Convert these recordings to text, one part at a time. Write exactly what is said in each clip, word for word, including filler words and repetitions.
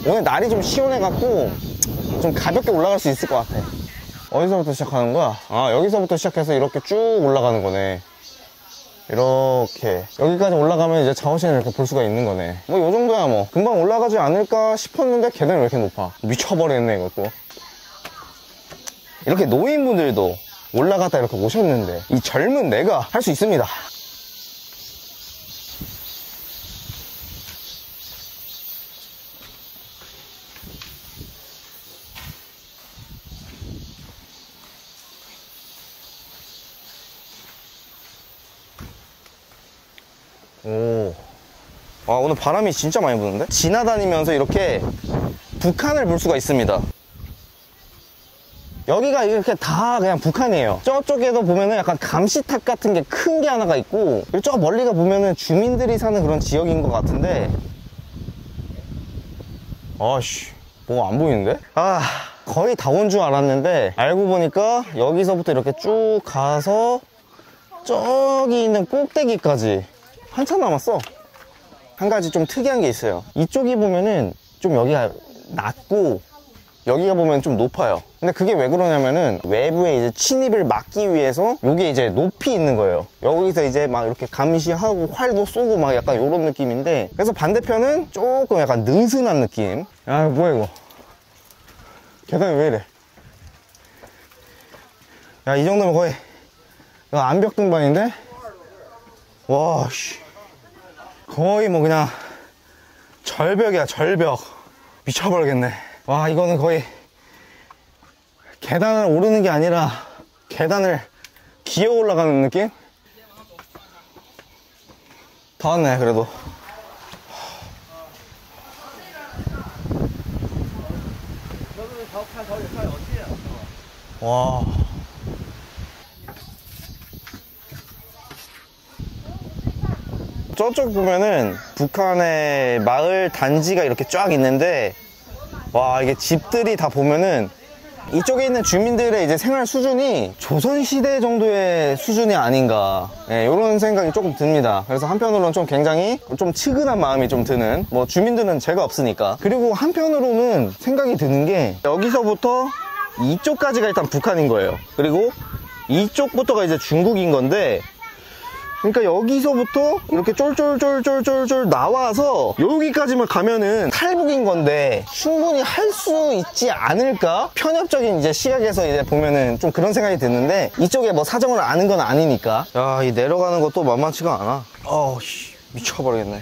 오늘 날이 좀 시원해갖고 좀 가볍게 올라갈 수 있을 것 같아. 어디서부터 시작하는 거야? 아, 여기서부터 시작해서 이렇게 쭉 올라가는 거네. 이렇게 여기까지 올라가면 이제 자오신을 이렇게 볼 수가 있는 거네. 뭐 요 정도야 뭐 금방 올라가지 않을까 싶었는데 계단이 왜 이렇게 높아? 미쳐버리겠네 이것도. 이렇게 노인분들도 올라갔다 이렇게 오셨는데 이 젊은 내가 할 수 있습니다. 오, 아, 오늘 바람이 진짜 많이 부는데? 지나다니면서 이렇게 북한을 볼 수가 있습니다. 여기가 이렇게 다 그냥 북한이에요. 저쪽에도 보면은 약간 감시탑 같은 게 큰 게 하나가 있고, 그리고 저 멀리가 보면은 주민들이 사는 그런 지역인 것 같은데, 아씨, 뭐 안 보이는데? 아, 거의 다 온 줄 알았는데 알고 보니까 여기서부터 이렇게 쭉 가서 저기 있는 꼭대기까지 한참 남았어. 한 가지 좀 특이한 게 있어요. 이쪽이 보면은 좀 여기가 낮고 여기가 보면 좀 높아요. 근데 그게 왜 그러냐면은 외부에 이제 침입을 막기 위해서 요게 이제 높이 있는 거예요. 여기서 이제 막 이렇게 감시하고 활도 쏘고 막 약간 요런 느낌인데, 그래서 반대편은 조금 약간 느슨한 느낌. 아, 뭐야 이거. 계단이 왜 이래. 야, 이 정도면 거의 이거 암벽 등반인데? 와, 씨. 거의 뭐 그냥 절벽이야, 절벽. 미쳐버리겠네. 와, 이거는 거의 계단을 오르는 게 아니라 계단을 기어 올라가는 느낌? 다 왔네, 그래도. 와. 저쪽 보면은 북한의 마을 단지가 이렇게 쫙 있는데, 와, 이게 집들이 다 보면은 이쪽에 있는 주민들의 이제 생활 수준이 조선시대 정도의 수준이 아닌가, 예, 이런 생각이 조금 듭니다. 그래서 한편으로는 좀 굉장히 좀 측은한 마음이 좀 드는, 뭐 주민들은 죄가 없으니까. 그리고 한편으로는 생각이 드는 게 여기서부터 이쪽까지가 일단 북한인 거예요. 그리고 이쪽부터가 이제 중국인 건데, 그러니까 여기서부터 이렇게 쫄쫄쫄쫄쫄쫄 나와서 여기까지만 가면은 탈북인 건데 충분히 할 수 있지 않을까? 편협적인 이제 시각에서 이제 보면은 좀 그런 생각이 드는데, 이쪽에 뭐 사정을 아는 건 아니니까. 야, 이 내려가는 것도 만만치가 않아. 어우, 씨, 미쳐버리겠네.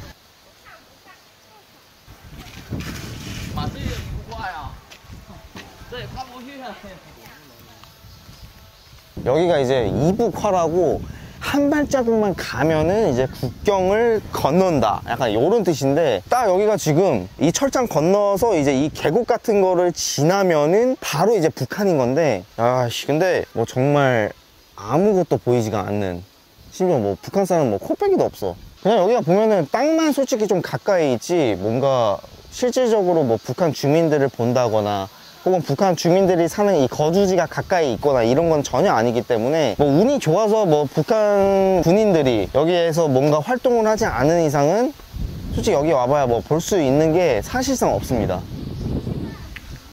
여기가 이제 이북화라고, 한 발자국만 가면은 이제 국경을 건넌다, 약간 요런 뜻인데, 딱 여기가 지금 이 철장 건너서 이제 이 계곡 같은 거를 지나면은 바로 이제 북한인 건데, 아씨, 근데 뭐 정말 아무것도 보이지가 않는, 심지어 뭐 북한 사람 뭐 코빼기도 없어. 그냥 여기가 보면은 땅만 솔직히 좀 가까이 있지, 뭔가 실질적으로 뭐 북한 주민들을 본다거나 혹은 북한 주민들이 사는 이 거주지가 가까이 있거나 이런 건 전혀 아니기 때문에, 뭐 운이 좋아서 뭐 북한 군인들이 여기에서 뭔가 활동을 하지 않은 이상은 솔직히 여기 와봐야 뭐 볼 수 있는 게 사실상 없습니다.